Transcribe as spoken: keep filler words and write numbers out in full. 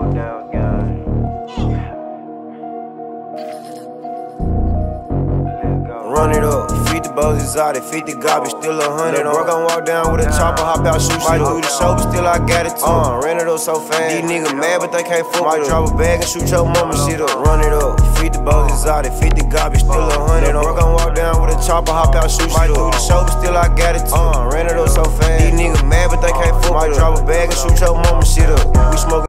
Run it up, feed the bows exotic, feed the garbage, still a hundred on. Bro gon' walk down with a chopper, hop out, shoot shit through the show, but still I got it too. Uh, ran it up so fast, these niggas mad, but they can't fuck. Might drop a bag and shoot your mama shit up. Run it up, feed the bows exotic, feed the garbage, still a hundred on. Bro gon' walk down with a chopper, hop out, shoot shit through the show, but still I got it too. Uh, ran it up so fast, these niggas mad, but they can't fuck. Might drop a bag and shoot your mama shit up. We smoking.